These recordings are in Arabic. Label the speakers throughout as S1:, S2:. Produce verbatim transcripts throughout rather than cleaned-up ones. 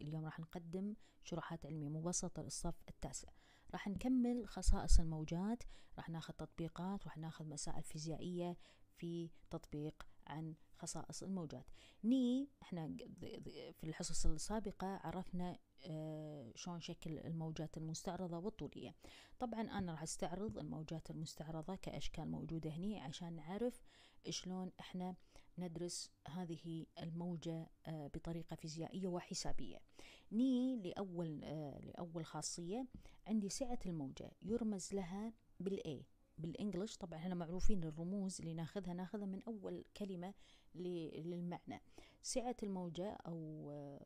S1: اليوم راح نقدم شروحات علمية مبسطة للصف التاسع. راح نكمل خصائص الموجات، راح ناخذ تطبيقات، راح ناخذ مسائل فيزيائية في تطبيق عن خصائص الموجات. ني احنا في الحصص السابقة عرفنا آه شلون شكل الموجات المستعرضة والطولية. طبعا انا راح استعرض الموجات المستعرضة كاشكال موجودة هني عشان نعرف شلون احنا ندرس هذه الموجة آه بطريقة فيزيائية وحسابية. ني لأول آه لأول خاصية، عندي سعة الموجة يرمز لها بالA بالإنجليش. طبعا احنا معروفين الرموز اللي ناخذها ناخذها من أول كلمة للمعنى. سعة الموجة أو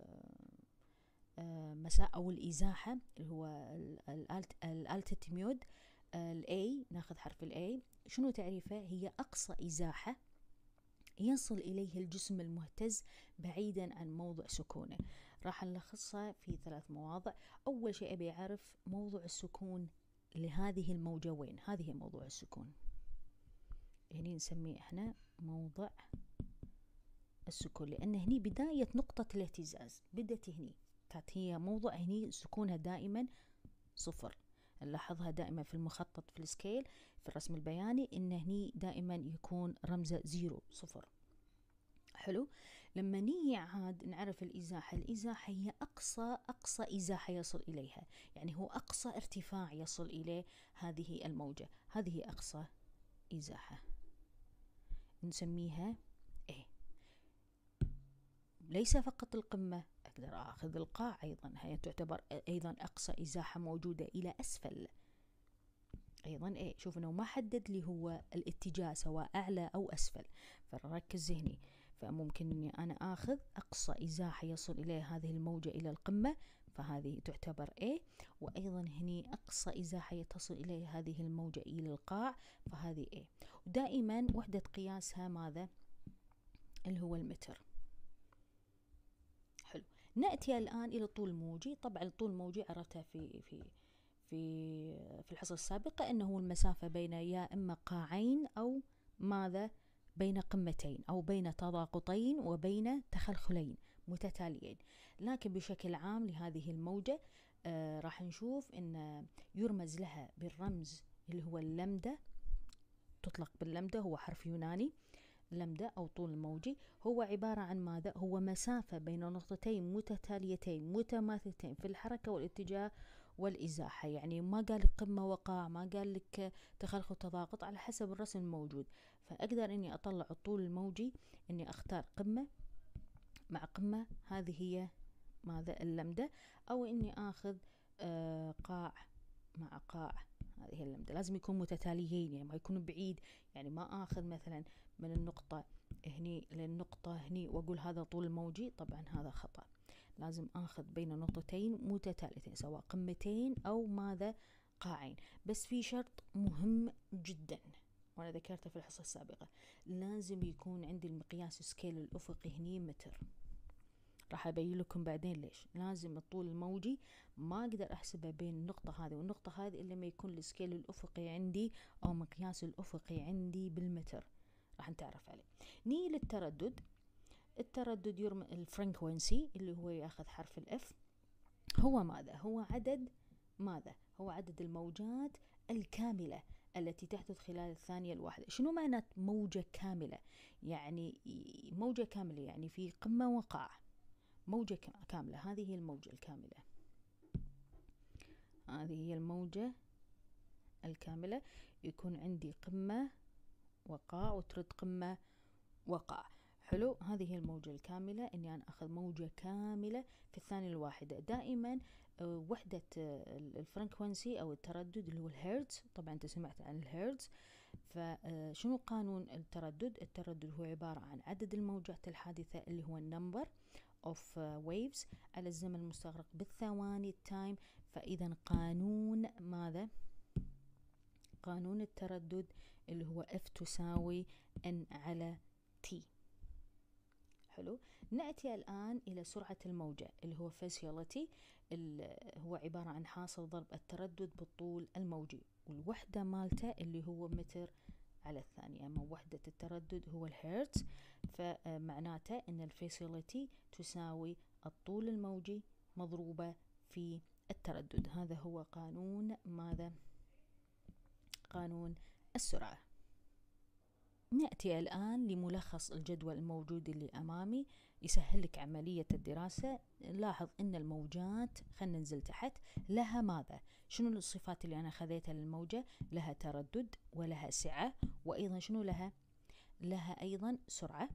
S1: آه مساء أو الإزاحة اللي هو الالتيميود الA، ناخذ حرف الA. شنو تعريفه؟ هي أقصى إزاحة يصل إليه الجسم المهتز بعيدا عن موضع سكونه. راح نلخصها في ثلاث مواضع. أول شيء أبي أعرف موضع السكون لهذه الموجة وين. هذه موضوع السكون، هني نسميه احنا موضع السكون، لأن هني بداية نقطة الاهتزاز بدت هني، كانت هي موضع هني سكونها دائما صفر. نلاحظها دائما في المخطط في السكيل في الرسم البياني إن هني دائما يكون رمزه زيرو صفر. حلو. لما نيجي عاد نعرف الإزاحة، الإزاحة هي أقصى أقصى إزاحة يصل إليها، يعني هو أقصى ارتفاع يصل إليه هذه الموجة، هذه أقصى إزاحة نسميها A. ليس فقط القمة، أقدر أخذ القاع أيضا، هي تعتبر أيضا أقصى إزاحة موجودة إلى أسفل أيضا A. شوف أنه ما حدد لي هو الاتجاه سواء أعلى أو أسفل، فركز هني. فممكن أني أنا أخذ أقصى إزاحة يصل إليه هذه الموجة إلى القمة، فهذه تعتبر A. وأيضا هني أقصى إزاحة تصل إليه هذه الموجة إلى القاع، فهذه A. ودائما وحدة قياسها ماذا؟ اللي هو المتر. حلو. نأتي الآن إلى الطول الموجي. طبعا الطول الموجي عرفتها في في في في الحصة السابقة أنه هو المسافة بين يا إما قاعين أو ماذا؟ بين قمتين أو بين تضاغطين وبين تخلخلين متتاليين. لكن بشكل عام لهذه الموجة آه راح نشوف أن يرمز لها بالرمز اللي هو اللمدة، تطلق باللمدة، هو حرف يوناني. لمدة أو طول الموجي هو عبارة عن ماذا؟ هو مسافة بين نقطتين متتاليتين متماثلتين في الحركة والاتجاه والإزاحة. يعني ما قال لك قمة وقاع، ما قال لك تخلخل تضاغط، على حسب الرسم الموجود. فأقدر إني أطلع الطول الموجي إني أختار قمة مع قمة، هذه هي ماذا؟ اللمدة. أو إني آخذ آه قاع مع قاع، هذه هي اللمدة. لازم يكون متتاليين، يعني ما يكونوا بعيد. يعني ما آخذ مثلا من النقطة هني للنقطة هني وأقول هذا طول الموجي، طبعا هذا خطأ. لازم آخذ بين نقطتين متتاليتين سواء قمتين أو ماذا؟ قاعين. بس في شرط مهم جدا وأنا ذكرته في الحصة السابقة، لازم يكون عندي المقياس سكيل الأفقي هني متر. راح أبين لكم بعدين ليش. لازم الطول الموجي ما أقدر أحسبه بين النقطة هذه والنقطة هذه إلا ما يكون السكيل الأفقي عندي أو مقياس الأفقي عندي بالمتر، راح نتعرف عليه. نيجي للتردد. التردد يرمى الفريكونسي اللي هو ياخذ حرف الإف. هو ماذا؟ هو عدد ماذا؟ هو عدد الموجات الكاملة التي تحدث خلال الثانية الواحدة. شنو معنى موجة كاملة؟ يعني موجة كاملة يعني في قمة وقاع، موجة كاملة. هذه هي الموجة الكاملة، هذه هي الموجة الكاملة. يكون عندي قمة وقاع وترد قمة وقاع. حلو. هذه هي الموجة الكاملة، اني انا اخذ موجة كاملة في الثانية الواحدة. دائما وحدة الفريكونسي او التردد اللي هو الهرتز. طبعا انت سمعت عن الهرتز. فشنو قانون التردد؟ التردد هو عبارة عن عدد الموجات الحادثة اللي هو النمبر of waves على الزمن المستغرق بالثواني التايم. فإذا قانون ماذا؟ قانون التردد اللي هو F تساوي N على T. حلو. نأتي الآن إلى سرعة الموجة اللي هو فيسيولتي، هو عبارة عن حاصل ضرب التردد بالطول الموجي، والوحدة مالته اللي هو متر على الثانية. أما وحدة التردد هو الهرتز، فمعناته أن الفيسيولتي تساوي الطول الموجي مضروبة في التردد. هذا هو قانون ماذا؟ قانون السرعة. نأتي الآن لملخص الجدول الموجود اللي أمامي يسهل لك عملية الدراسة. لاحظ أن الموجات، خلنا ننزل تحت، لها ماذا؟ شنو الصفات اللي أنا خذيتها للموجة؟ لها تردد ولها سعة، وأيضا شنو لها؟ لها أيضا سرعة،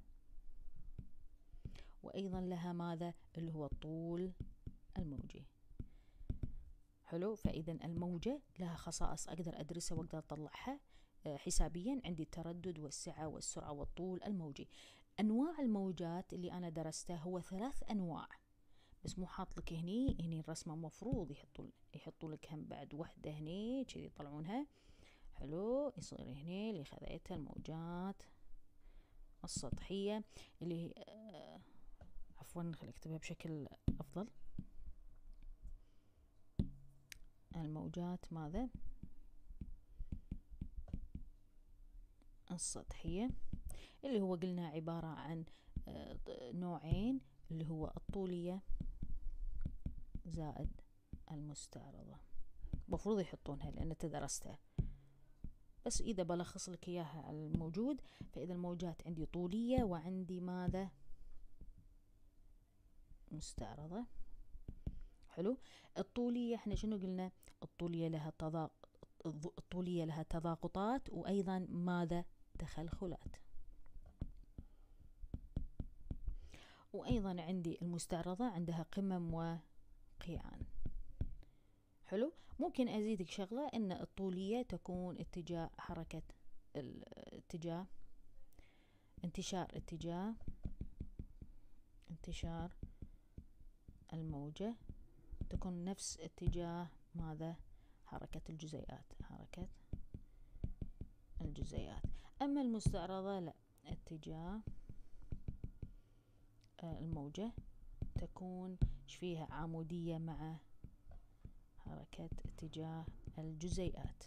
S1: وأيضا لها ماذا؟ اللي هو الطول الموجي. حلو. فإذا الموجة لها خصائص أقدر أدرسها وأقدر أطلعها حسابيا. عندي التردد والسعة والسرعة والطول الموجي. أنواع الموجات اللي أنا درستها هو ثلاث أنواع، بس مو حاط لك هني. هني الرسمة مفروض يحطوا يحطوا لك هم بعد وحدة هني كذي يطلعونها. حلو. يصير هني اللي خذيتها الموجات السطحية اللي آه عفوا خلي اكتبها بشكل أفضل. الموجات ماذا؟ السطحية، اللي هو قلنا عبارة عن نوعين، اللي هو الطولية زائد المستعرضة. مفروض يحطونها لأن تدرستها، بس إذا بلخص لك إياها على الموجود، فإذا الموجات عندي طولية وعندي ماذا؟ مستعرضة. حلو. الطولية احنا شنو قلنا؟ الطولية لها تضاق الطولية لها تضاغطات، وأيضا ماذا؟ تخلخلات. وأيضا عندي المستعرضة عندها قمم وقيعان. حلو. ممكن أزيدك شغلة، أن الطولية تكون اتجاه حركة الاتجاه انتشار اتجاه انتشار الموجة تكون نفس اتجاه ماذا؟ حركة الجزيئات حركة الجزيئات. أما المستعرضة لا، اتجاه الموجة تكون فيها عمودية مع حركة اتجاه الجزيئات.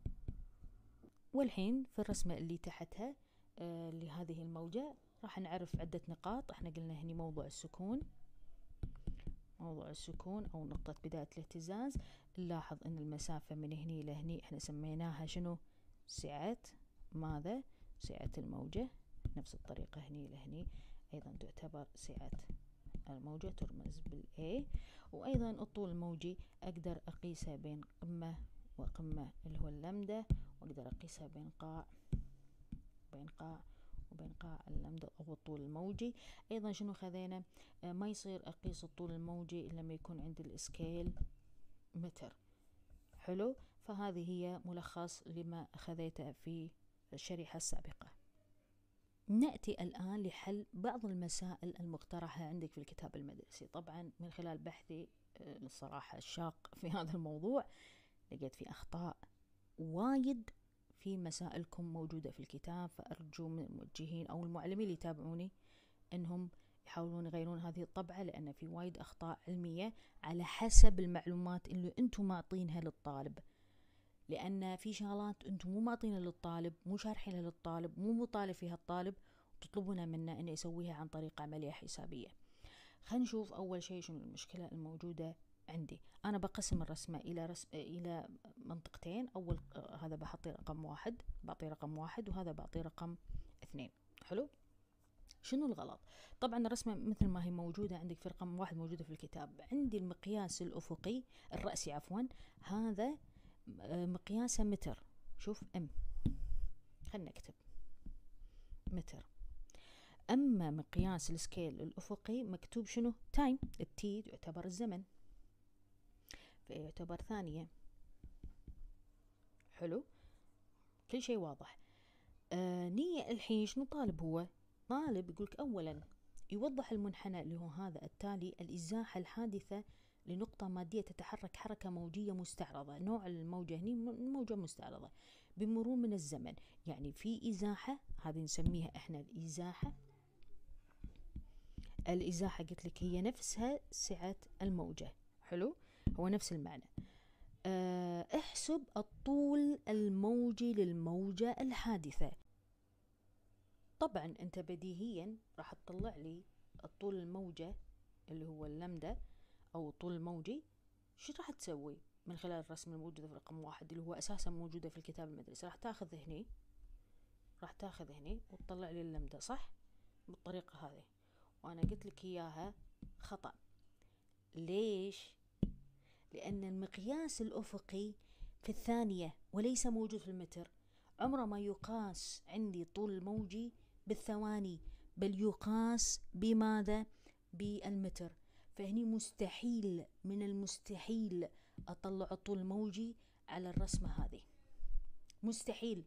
S1: والحين في الرسمة اللي تحتها آه لهذه الموجة راح نعرف عدة نقاط. احنا قلنا هني موضوع السكون، موضوع السكون أو نقطة بداية الاهتزاز. نلاحظ أن المسافة من هني لهني احنا سميناها شنو؟ سعة ماذا؟ سعة الموجة. نفس الطريقة هني لهني أيضا تعتبر سعة الموجة، ترمز بالA. وأيضا الطول الموجي أقدر أقيسها بين قمة وقمة اللي هو اللمدة، وأقدر أقيسها بين قاع بين قاع وبين قاع اللمدة أو الطول الموجي. أيضا شنو خذينا؟ آه ما يصير أقيس الطول الموجي إلا لما يكون عندي السكيل متر. حلو. فهذه هي ملخص لما أخذته في الشريحة السابقة. نأتي الآن لحل بعض المسائل المقترحة عندك في الكتاب المدرسي. طبعا من خلال بحثي الصراحة الشاق في هذا الموضوع لقيت في أخطاء وايد في مسائلكم موجودة في الكتاب، فأرجو من الموجهين أو المعلمين اللي يتابعوني أنهم يحاولون يغيرون هذه الطبعة، لأن في وايد أخطاء علمية على حسب المعلومات اللي أنتم معطينها للطالب. لأن في شغلات أنتم مو معطينها للطالب، مو شارحينها للطالب، مو مطالب فيها الطالب، وتطلبون منه أنه يسويها عن طريق عملية حسابية. خلينا نشوف أول شيء شنو المشكلة الموجودة عندي. أنا بقسم الرسمة إلى رسم إلى منطقتين. أول هذا بحطي رقم واحد، بعطي رقم واحد، وهذا بعطي رقم اثنين. حلو. شنو الغلط؟ طبعا الرسمة مثل ما هي موجودة عندك في رقم واحد موجودة في الكتاب. عندي المقياس الأفقي الرأسي عفوا، هذا مقياسه متر. شوف ام، خلنا نكتب متر. أما مقياس السكيل الأفقي مكتوب شنو؟ تايم. التي يعتبر الزمن، فيعتبر ثانية. حلو. كل شيء واضح. آه نية الحين شنو طالب؟ هو طالب يقولك أولا يوضح المنحنى اللي هو هذا التالي الإزاحة الحادثة لنقطة مادية تتحرك حركة موجية مستعرضة. نوع الموجة هني موجة مستعرضة بمرور من الزمن، يعني في إزاحة، هذه نسميها احنا الإزاحة. الإزاحة قلت لك هي نفسها سعة الموجة. حلو. هو نفس المعنى. أه احسب الطول الموجي للموجة الحادثة. طبعا انت بديهيا راح تطلع لي الطول الموجة اللي هو اللمدة أو الطول الموجي، شو راح تسوي من خلال الرسم الموجودة في رقم واحد اللي هو أساسا موجودة في الكتاب المدرسي؟ راح تاخذ هني راح تاخذ هني وتطلع لي اللمدة، صح؟ بالطريقة هذه، وأنا قلت لك إياها خطأ. ليش؟ لأن المقياس الأفقي في الثانية وليس موجود في المتر. عمره ما يقاس عندي طول الموجي بالثواني، بل يقاس بماذا؟ بالمتر. فهني مستحيل من المستحيل أطلع الطول الموجي على الرسمة هذه، مستحيل.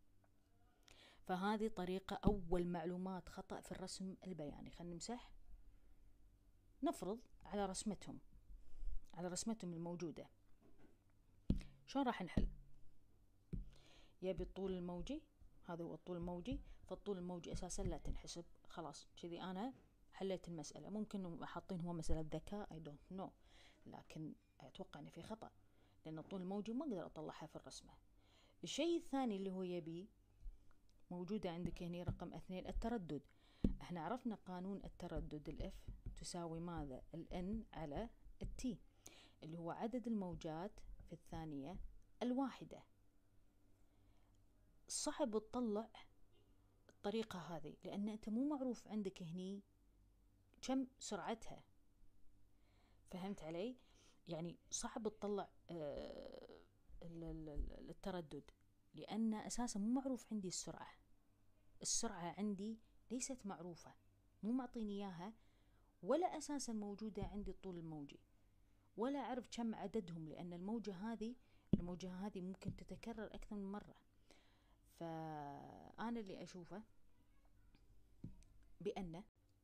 S1: فهذه طريقة أول معلومات خطأ في الرسم البياني. خلينا نمسح، نفرض على رسمتهم على رسمتهم الموجودة. شلون راح نحل؟ يبي الطول الموجي، هذا هو الطول الموجي، فالطول الموجي أساسا لا تنحسب. خلاص كذي أنا حليت المسألة. ممكن حاطين هو مسألة ذكاء I don't know، لكن أتوقع أن في خطأ، لأن الطول الموجي ما أقدر أطلعها في الرسمة. الشيء الثاني اللي هو يبي موجودة عندك هنا رقم اثنين، التردد. احنا عرفنا قانون التردد، الاف تساوي ماذا؟ الان على التي، اللي هو عدد الموجات في الثانية الواحدة. صعب تطلع الطريقة هذه لأن أنت مو معروف عندك هني كم سرعتها. فهمت علي؟ يعني صعب تطلع آه التردد لأن أساسا مو معروف عندي السرعة. السرعة عندي ليست معروفة، مو معطيني إياها، ولا أساسا موجودة عندي الطول الموجي، ولا أعرف كم عددهم، لأن الموجة هذه الموجة هذه ممكن تتكرر أكثر من مرة. فأنا اللي أشوفه بأن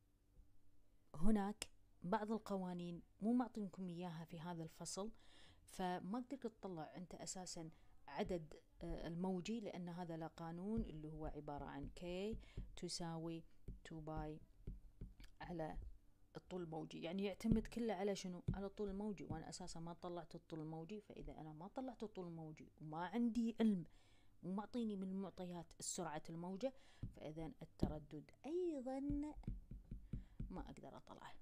S1: هناك بعض القوانين مو معطينكم إياها في هذا الفصل، فما تقدر تطلع أنت أساسا عدد الموجي، لأن هذا لا قانون اللي هو عبارة عن K تساوي تو باي على الطول الموجي. يعني يعتمد كله على شنو؟ على الطول الموجي، وأنا أساسا ما طلعت الطول الموجي. فإذا أنا ما طلعت الطول الموجي وما عندي علم ومعطيني من المعطيات سرعة الموجة، فإذا التردد أيضا ما أقدر أطلعه.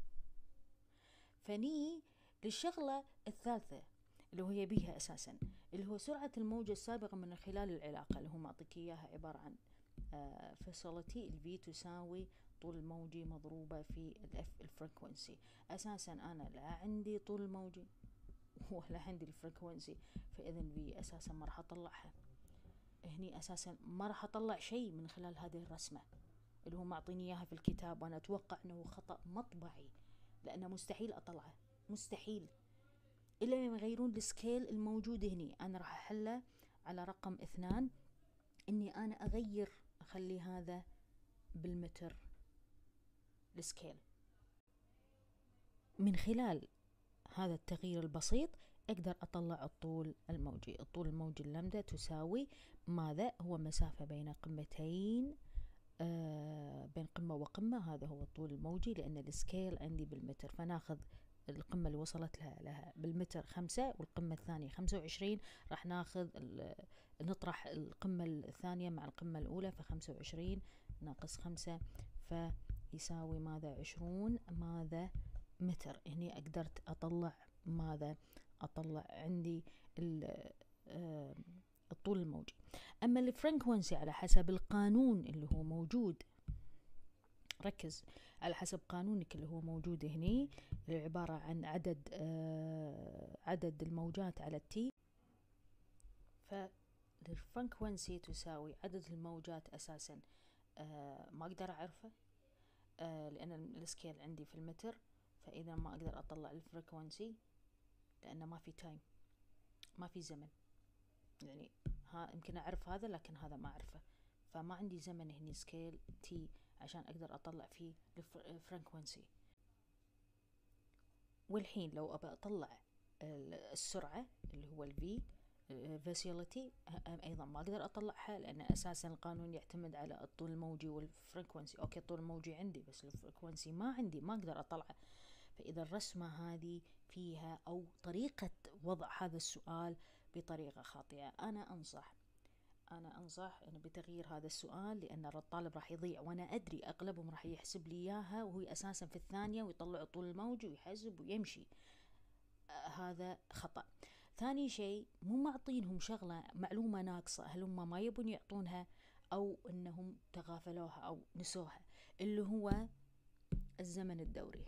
S1: فني للشغلة الثالثة اللي هو يبيها أساسا، اللي هو سرعة الموجة السابقة من خلال العلاقة اللي هو معطيك إياها عبارة عن فاصيلتي الفي تساوي طول الموجي مضروبة في الاف الفريكونسي. أساسا أنا لا عندي طول الموجي ولا عندي الفريكونسي، فإذا في أساسا ما راح أطلعها هني، أساسا ما راح أطلع شيء من خلال هذه الرسمة اللي هو معطيني إياها في الكتاب. وأنا أتوقع أنه خطأ مطبعي، لأنه مستحيل أطلعه، مستحيل، إلا لما يغيرون السكيل الموجود هني. أنا راح أحله على رقم اثنان، إني أنا أغير أخلي هذا بالمتر السكيل. من خلال هذا التغيير البسيط أقدر أطلع الطول الموجي. الطول الموجي اللمدة تساوي ماذا؟ هو مسافة بين قمتين، آه بين قمة وقمة، هذا هو الطول الموجي، لأن السكيل عندي بالمتر. فناخذ القمة اللي وصلت لها, لها بالمتر خمسة، والقمة الثانية خمسة وعشرين، راح ناخذ نطرح القمة الثانية مع القمة الأولى، فخمسة وعشرين ناقص خمسة فيساوي ماذا؟ عشرون ماذا؟ متر. هني قدرت أطلع ماذا؟ أطلع عندي الطول الموجي. أما الفريكونسي على حسب القانون اللي هو موجود، ركز على حسب قانونك اللي هو موجود هني، اللي عبارة عن عدد آه عدد الموجات على التي. فالفريكونسي تساوي عدد الموجات أساسا آه ما أقدر أعرفه آه لأن السكيل عندي في المتر، فإذا ما أقدر أطلع الفريكونسي لأنه ما في تايم، ما في زمن. يعني ها يمكن أعرف هذا لكن هذا ما أعرفه، فما عندي زمن هني سكيل تي عشان أقدر أطلع فيه الفريكونسي. والحين لو أبى أطلع السرعة اللي هو الفي فاسيولتي، أيضا ما أقدر أطلعها لأن أساسا القانون يعتمد على الطول الموجي والفريكونسي. أوكي الطول الموجي عندي بس الفريكونسي ما عندي، ما أقدر أطلعه. فإذا الرسمة هذه فيها أو طريقة وضع هذا السؤال بطريقة خاطئة، أنا أنصح أنا أنصح أنه بتغيير هذا السؤال، لأن الطالب راح يضيع، وأنا أدري أغلبهم راح يحسب لي إياها وهو أساسا في الثانية ويطلع الطول الموجي ويحسب ويمشي. هذا خطأ. ثاني شيء مو معطينهم شغلة معلومة ناقصة، هل هم ما يبون يعطونها أو أنهم تغافلوها أو نسوها، اللي هو الزمن الدوري.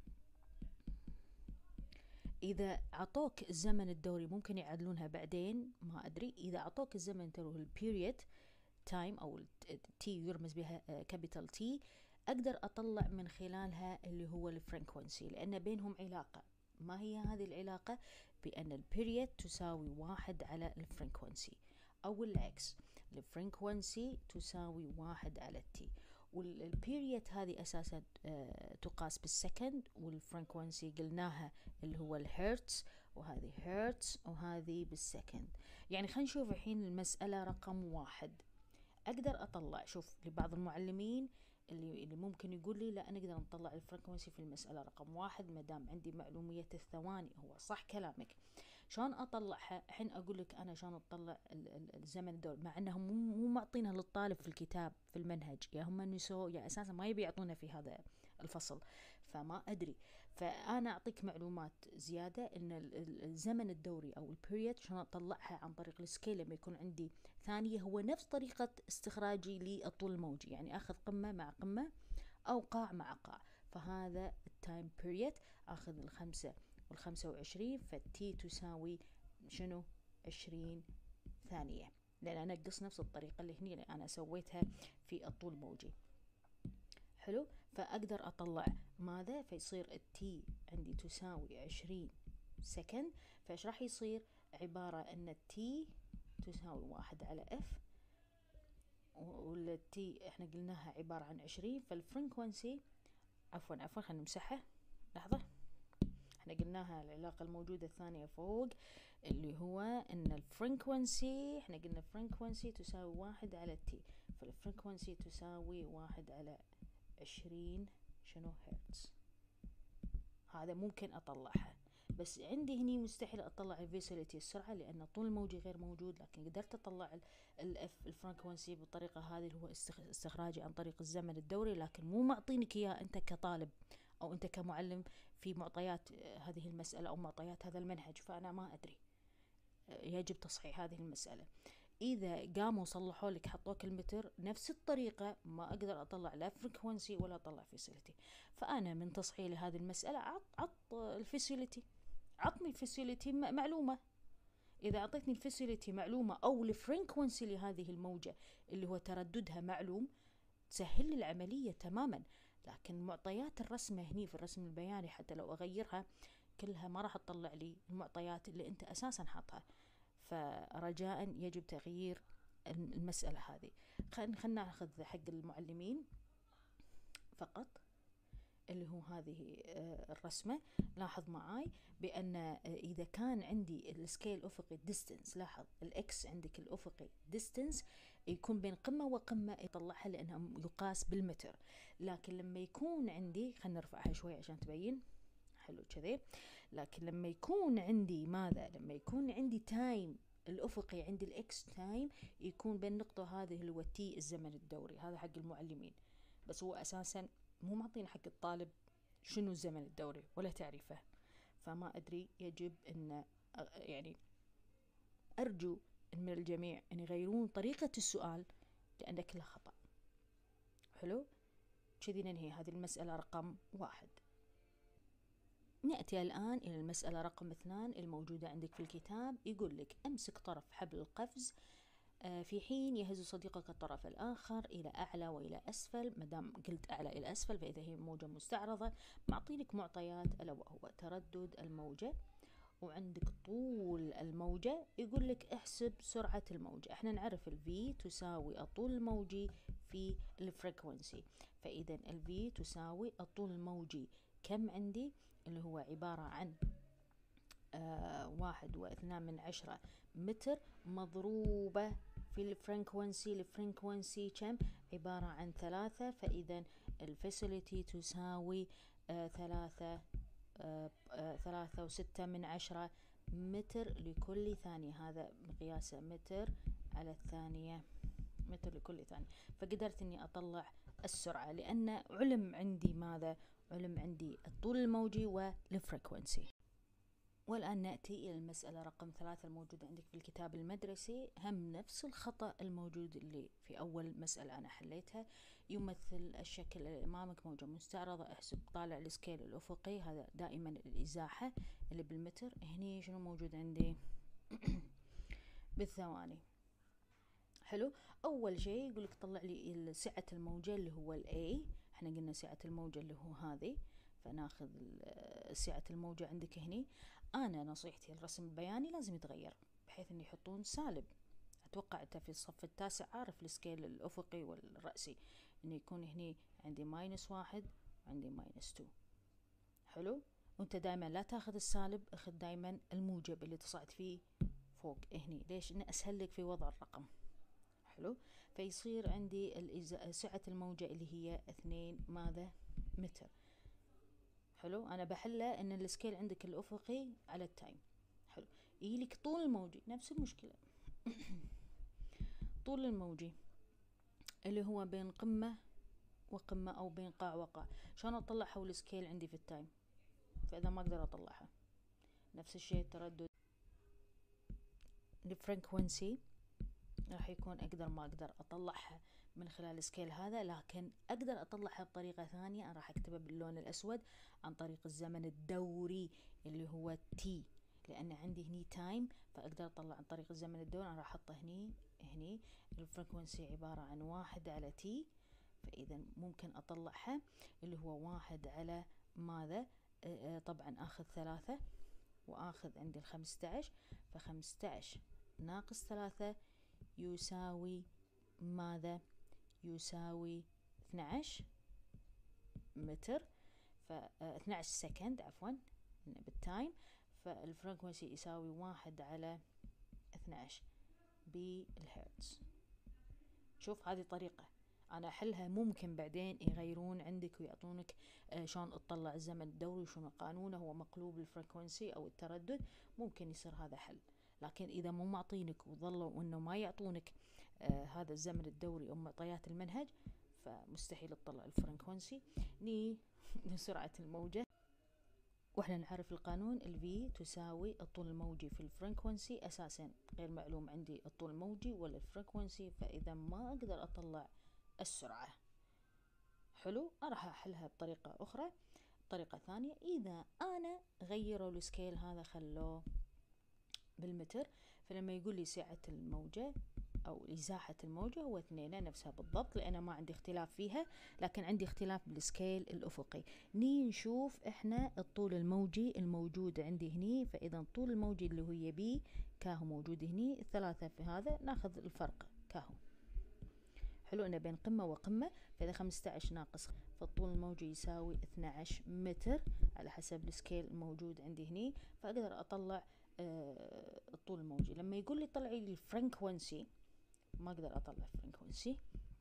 S1: إذا عطوك الزمن الدوري ممكن يعدلونها بعدين، ما أدري. إذا عطوك الزمن الدوري البيريد تايم أو تي يرمز بها كابيتال تي، أقدر أطلع من خلالها اللي هو الفريكونسي، لأن بينهم علاقة. ما هي هذه العلاقة؟ بأن البيريد تساوي واحد على الفريكونسي، أو العكس، الفريكونسي تساوي واحد على التي. والبيريد هذه أساسا تقاس بالسكند، والفريكونسي قلناها اللي هو الهرتز، وهذه هرتز وهذه بالسكند. يعني خلينا نشوف الحين المسألة رقم واحد. أقدر أطلع، شوف لبعض المعلمين اللي اللي ممكن يقول لي لا نقدر نطلع الفريكونسي في المسألة رقم واحد ما دام عندي معلومية الثواني. هو صح كلامك، شلون أطلعها؟ الحين أقول لك أنا شلون أطلع الزمن الدوري، مع أنهم مو معطينها للطالب في الكتاب في المنهج، يا هم نسوا يا أساسا ما يبي يعطونا في هذا الفصل، فما أدري. فأنا أعطيك معلومات زيادة إن الزمن الدوري أو البيريد شلون أطلعها عن طريق السكيل لما يكون عندي ثانية، هو نفس طريقة استخراجي للطول الموجي، يعني أخذ قمة مع قمة أو قاع مع قاع. فهذا التايم بيريد، أخذ الخمسة والخمسة وعشرين، فالتي تساوي شنو؟ عشرين ثانية، لأن أنا أقص نفس الطريقة اللي هني اللي أنا سويتها في الطول الموجي. حلو، فأقدر أطلع ماذا؟ فيصير التي عندي تساوي عشرين سكند، فإيش راح يصير؟ عبارة أن التي تساوي واحد على اف، والتي احنا قلناها عبارة عن عشرين، فالفريكونسي عفوا عفوا خلينا نمسحها لحظة. احنا قلناها العلاقة الموجودة الثانية فوق اللي هو ان الفريكونسي، احنا قلنا فريكونسي تساوي واحد على التي، فالفريكونسي تساوي واحد على عشرين شنو هرتز. هذا ممكن اطلعها، بس عندي هني مستحيل اطلع الفيسيليتي السرعة لان طول الموجي غير موجود، لكن قدرت اطلع الاف الفريكونسي بالطريقة هذه اللي هو استخراجي عن طريق الزمن الدوري، لكن مو معطينك اياه انت كطالب او انت كمعلم في معطيات هذه المسألة او معطيات هذا المنهج، فانا ما ادري. يجب تصحيح هذه المسألة. اذا قاموا صلحوا لك حطوك المتر نفس الطريقة، ما اقدر اطلع لا فريكونسي ولا اطلع فيسيليتي. فانا من تصحيح هذه المسألة عط عط الفيسيليتي، عطني الفيسيليتي معلومة. إذا أعطيتني الفيسيليتي معلومة أو الفريكونسي لهذه الموجة اللي هو ترددها معلوم، تسهل لي العملية تماما. لكن معطيات الرسمة هني في الرسم البياني حتى لو أغيرها كلها ما راح تطلع لي المعطيات اللي أنت أساسا حاطها، فرجاء يجب تغيير المسألة هذه. خلينا ناخذ حق المعلمين فقط اللي هو هذه الرسمة. لاحظ معاي بأن إذا كان عندي السكيل أفقي distance، لاحظ الإكس عندك الأفقي distance يكون بين قمة وقمة يطلعها لأنها يقاس بالمتر، لكن لما يكون عندي، خلينا نرفعها شوي عشان تبين حلو كذي، لكن لما يكون عندي ماذا؟ لما يكون عندي تايم الأفقي عندي الإكس تايم يكون بين النقطة هذه اللي هو تي الزمن الدوري. هذا حق المعلمين، بس هو أساسا مو معطينا حق الطالب شنو الزمن الدوري ولا تعريفه، فما أدري. يجب أن يعني أرجو من الجميع أن يغيرون طريقة السؤال لأن كلها خطأ. حلو، كذي ننهي هذه المسألة رقم واحد. نأتي الآن إلى المسألة رقم اثنان الموجودة عندك في الكتاب. يقول لك أمسك طرف حبل القفز في حين يهز صديقك الطرف الآخر إلى أعلى وإلى أسفل. مدام قلت أعلى إلى أسفل فإذا هي موجة مستعرضة. معطينك معطيات ألا وهو تردد الموجة وعندك طول الموجة. يقول لك احسب سرعة الموجة. احنا نعرف ال V تساوي الطول الموجي في الفريكونسي، فإذا ال V تساوي الطول الموجي كم عندي اللي هو عبارة عن آه واحد واثنان من عشرة متر مضروبة في الفريكونسي. الفريكونسي كم؟ عبارة عن ثلاثة، فإذا الفاسيليتي تساوي آه ثلاثة آه آه ثلاثة وستة من عشرة متر لكل ثانية. هذا مقياسه متر على الثانية، متر لكل ثانية. فقدرت اني اطلع السرعة لان علم عندي ماذا؟ علم عندي الطول الموجي والفريكونسي. والآن نأتي إلى المسألة رقم ثلاثة الموجودة عندك في الكتاب المدرسي. هم نفس الخطأ الموجود اللي في أول مسألة أنا حليتها. يمثل الشكل اللي أمامك موجة مستعرضة، احسب طالع السكيل الأفقي، هذا دائما الإزاحة اللي بالمتر. هني شنو موجود عندي؟ بالثواني. حلو. أول شيء يقولك طلع لي سعة الموجة اللي هو ال A. احنا قلنا سعة الموجة اللي هو هذه، فناخذ سعة الموجة عندك هني. أنا نصيحتي الرسم البياني لازم يتغير بحيث إن يحطون سالب. أتوقع أنت في الصف التاسع عارف السكيل الأفقي والرأسي، إنه يكون هني عندي ماينس واحد وعندي ماينس تو. حلو. وأنت دائما لا تاخذ السالب، أخذ دائما الموجب اللي تصعد فيه فوق هني. ليش؟ إنه أسهل لك في وضع الرقم. حلو. فيصير عندي سعة الموجة اللي هي اثنين ماذا متر. حلو. انا بحله ان السكيل عندك الافقي على التايم. حلو. يجيلك طول الموجي نفس المشكلة. طول الموجي اللي هو بين قمة وقمة او بين قاع وقاع، شلون اطلعها والسكيل عندي في التايم؟ فاذا ما اقدر اطلعها، نفس الشيء التردد الفريكونسي راح يكون اقدر ما اقدر اطلعها من خلال السكيل هذا، لكن اقدر اطلعها بطريقة ثانية. انا راح اكتبها باللون الاسود عن طريق الزمن الدوري اللي هو تي، لان عندي هني تايم، فاقدر اطلع عن طريق الزمن الدوري. انا راح احطه هني هني الفريكونسي عبارة عن واحد على تي، فاذا ممكن اطلعها اللي هو واحد على ماذا. آه طبعا اخذ ثلاثة واخذ عندي الخمسة عشر، فخمسة عشر ناقص ثلاثة يساوي ماذا؟ يساوي اثنى عشر متر، ف اثنى عشر سكند عفوا بالتايم. فالفريكونسي يساوي واحد على اثنى عشر بالهرتز. شوف هذه طريقة أنا أحلها. ممكن بعدين يغيرون عندك ويعطونك آه شلون تطلع الزمن الدوري وشنو قانونه، هو مقلوب الفريكونسي أو التردد، ممكن يصير هذا حل. لكن إذا مو معطينك وظلوا إنه ما يعطونك آه هذا الزمن الدوري أو معطيات المنهج، فمستحيل تطلع الفريكونسي. ني سرعة الموجة، واحنا نعرف القانون ال V تساوي الطول الموجي في الفريكونسي. أساسا غير معلوم عندي الطول الموجي ولا الفريكونسي، فإذا ما أقدر أطلع السرعة. حلو. راح أحلها بطريقة أخرى، طريقة ثانية. إذا أنا غيروا السكيل هذا خلوه بالمتر، فلما يقول لي سعة الموجة أو إزاحة الموجة هو اثنين، نفسها بالضبط، لأن ما عندي اختلاف فيها، لكن عندي اختلاف بالسكيل الأفقي. ني نشوف إحنا الطول الموجي الموجود عندي هني، فإذا الطول الموجي اللي هو بي كاهو موجود هني، الثلاثة في هذا ناخذ الفرق كاهو. حلو. أنا بين قمة وقمة، فإذا خمسة عشر ناقص، فالطول الموجي يساوي اثنى عشر متر على حسب السكيل الموجود عندي هني، فأقدر أطلع آه الطول الموجي. لما يقول لي طلعي لي الفريكونسي، ما أقدر أطلع فريكونسي،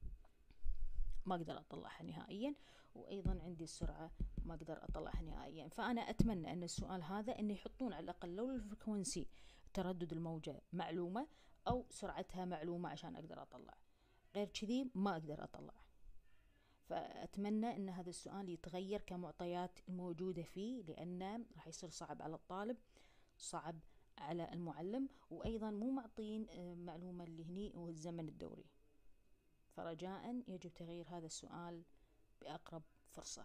S1: ما أقدر أطلعها نهائيا. وأيضا عندي السرعة ما أقدر أطلعها نهائيا. فأنا أتمنى أن السؤال هذا أن يحطون على الأقل لو الفريكونسي تردد الموجة معلومة أو سرعتها معلومة عشان أقدر أطلع، غير كذي ما أقدر أطلع. فأتمنى أن هذا السؤال يتغير كمعطيات الموجودة فيه، لأنه راح يصير صعب على الطالب، صعب على المعلم، وأيضا مو معطين معلومة اللي هني هو الزمن الدوري. فرجاء يجب تغيير هذا السؤال بأقرب فرصة.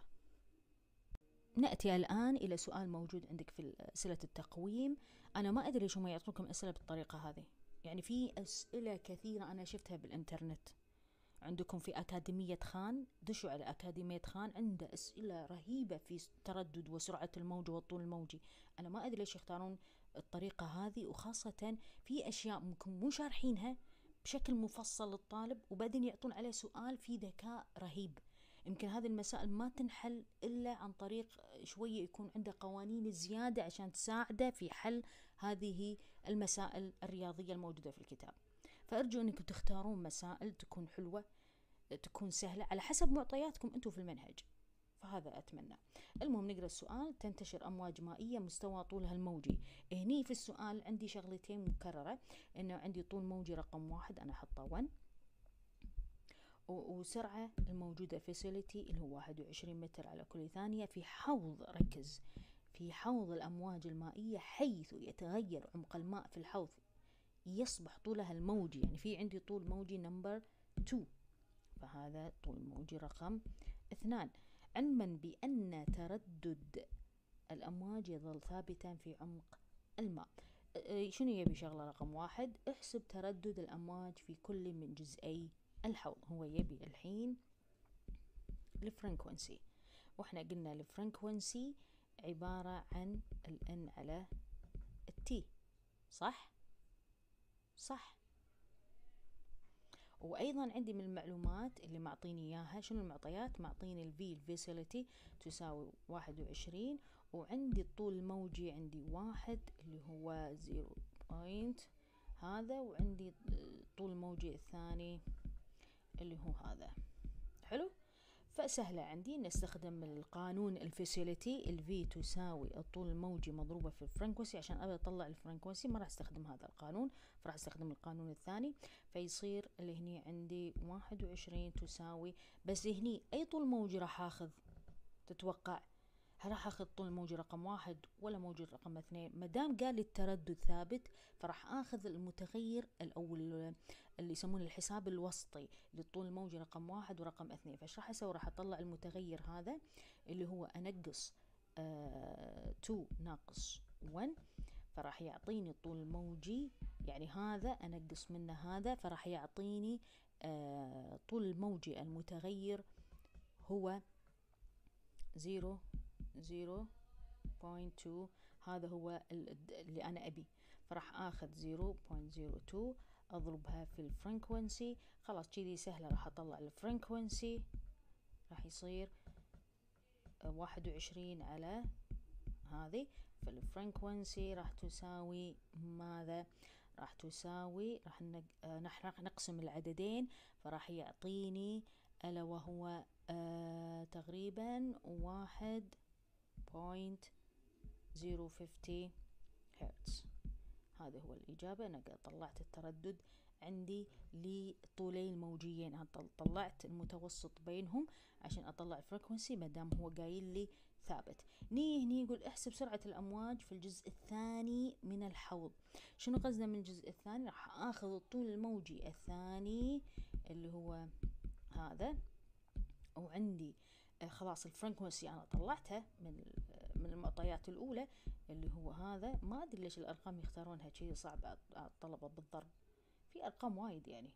S1: نأتي الآن إلى سؤال موجود عندك في أسئلة التقويم. أنا ما أدري شو ما يعطوكم أسئلة بالطريقة هذه، يعني في أسئلة كثيرة أنا شفتها بالإنترنت. عندكم في أكاديمية خان، دشوا على أكاديمية خان، عنده أسئلة رهيبة في التردد وسرعة الموج والطول الموجي. أنا ما أدري ليش يختارون الطريقة هذه، وخاصة في أشياء ممكن مو شارحينها بشكل مفصل للطالب، وبعدين يعطون عليه سؤال في ذكاء رهيب. يمكن هذه المسائل ما تنحل إلا عن طريق شوية يكون عنده قوانين زيادة عشان تساعده في حل هذه المسائل الرياضية الموجودة في الكتاب. فأرجو أنكم تختارون مسائل تكون حلوة، تكون سهلة على حسب معطياتكم أنتم في المنهج، فهذا أتمنى. المهم نقرأ السؤال. تنتشر أمواج مائية مستوى طولها الموجي. هني في السؤال عندي شغلتين مكررة، إنه عندي طول موجي رقم واحد أنا أحطه واحد، وسرعة الموجودة فيسيليتي اللي هو واحد وعشرين متر على كل ثانية في حوض. ركز في حوض الأمواج المائية حيث يتغير عمق الماء في الحوض يصبح طولها الموجي، يعني في عندي طول موجي نمبر تو، فهذا طول موجي رقم اثنان. علما بأن تردد الأمواج يظل ثابتا في عمق الماء. شنو يبي؟ شغلة رقم واحد، احسب تردد الأمواج في كل من جزئي الحوض. هو يبي الحين الفريكونسي، واحنا قلنا الفريكونسي عبارة عن الان على التي، صح؟ صح. وايضا عندي من المعلومات اللي معطيني اياها، شنو المعطيات؟ معطيني الفي الفيسيليتي تساوي واحد وعشرين، وعندي الطول الموجي عندي واحد اللي هو زيرو بوينت هذا، وعندي الطول الموجي الثاني اللي هو هذا. حلو، فسهلة عندي نستخدم القانون الفيسيليتي، الفي تساوي الطول الموجي مضروبة في الفريكونسي. عشان ابي اطلع الفريكونسي ما راح استخدم هذا القانون، فراح استخدم القانون الثاني، فيصير اللي هني عندي واحد وعشرين تساوي، بس هني اي طول موجي راح اخذ؟ تتوقع هل راح اخذ طول موجي رقم واحد ولا موجي رقم اثنين؟ مادام قال لي التردد ثابت فراح اخذ المتغير الاول اللي يسمونه الحساب الوسطي للطول الموجي رقم واحد ورقم اثنين. فايش راح اسوي؟ راح اطلع المتغير هذا اللي هو انقص آه تو ناقص واحد، فراح يعطيني الطول الموجي، يعني هذا انقص منه هذا، فراح يعطيني آه طول الموجي المتغير هو زيرو زيرو بوينت تو، هذا هو اللي أنا أبي. فراح آخذ زيرو بوينت زيرو تو أضربها في الفريكونسي، خلاص كذي سهلة. راح أطلع الفريكونسي، راح يصير واحد وعشرين على هذه، فالفريكونسي راح تساوي ماذا؟ راح تساوي، راح نق... نقسم العددين، فراح يعطيني ألا وهو آه تقريبا واحد بوينت زيرو خمسين هرتز. هذا هو الإجابة. أنا طلعت التردد عندي لطولي الموجيين، أنا طلعت المتوسط بينهم عشان أطلع الفريكونسي مادام هو قايل لي ثابت. نيجي هني يقول احسب سرعة الأمواج في الجزء الثاني من الحوض. شنو قصدنا من الجزء الثاني؟ راح آخذ الطول الموجي الثاني اللي هو هذا، وعندي آه خلاص الفريكونسي أنا طلعتها من من المعطيات الأولى اللي هو هذا. ما أدري ليش الأرقام يختارونها شيء صعب على الطلبة بالضرب، في أرقام وايد يعني.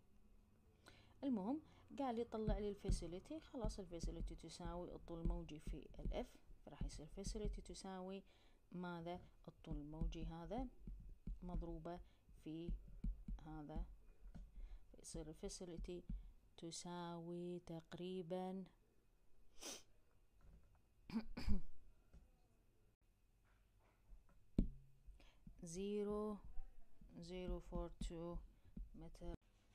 S1: المهم قال لي طلع لي الفيسيليتي، خلاص الفيسيليتي تساوي الطول الموجي في الإف، فراح يصير الفيسيليتي تساوي ماذا؟ الطول الموجي هذا مضروبة في هذا، يصير الفيسيليتي تساوي تقريبا زيرو زيرو فور تو متر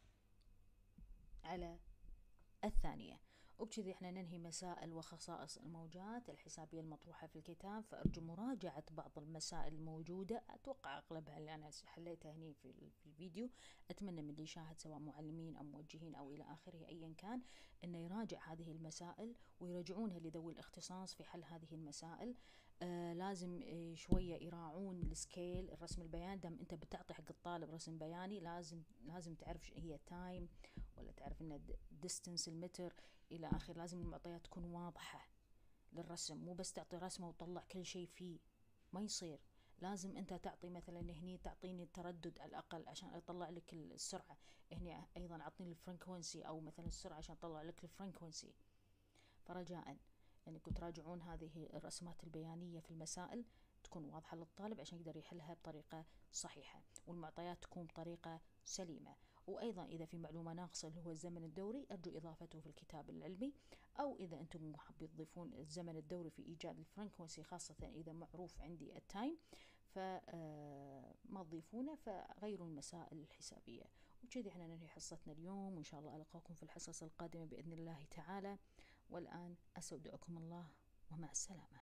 S1: على الثانية. وبكذي احنا ننهي مسائل وخصائص الموجات الحسابية المطروحة في الكتاب. فأرجو مراجعة بعض المسائل الموجودة، أتوقع أغلبها اللي أنا حليتها هني في الفيديو. أتمنى من اللي يشاهد سواء معلمين أو موجهين أو إلى آخره أيا كان أنه يراجع هذه المسائل ويراجعونها لذوي الاختصاص في حل هذه المسائل. آه لازم آه شوية يراعون السكيل، الرسم البياني. دام أنت بتعطي حق الطالب رسم بياني لازم لازم تعرف هي تايم، ولا تعرف إن distance المتر إلى آخر. لازم المعطيات تكون واضحة للرسم، مو بس تعطي رسمة وتطلع كل شيء فيه، ما يصير. لازم أنت تعطي مثلا هني تعطيني التردد على الأقل عشان أطلع لك السرعة، هني أيضا أعطيني الفريكونسي أو مثلا السرعة عشان أطلع لك الفريكونسي. فرجاء أنكم تراجعون هذه الرسمات البيانية في المسائل، تكون واضحة للطالب عشان يقدر يحلها بطريقة صحيحة، والمعطيات تكون بطريقة سليمة. وأيضا إذا في معلومة ناقصة اللي هو الزمن الدوري أرجو إضافته في الكتاب العلمي، أو إذا أنتم حابين تضيفون الزمن الدوري في إيجاد الفريكونسي خاصة إذا معروف عندي التايم فما تضيفونه، فغيروا المسائل الحسابية. وبكذا احنا ننهي حصتنا اليوم، وإن شاء الله ألقاكم في الحصص القادمة بإذن الله تعالى. والآن أستودعكم الله ومع السلامة.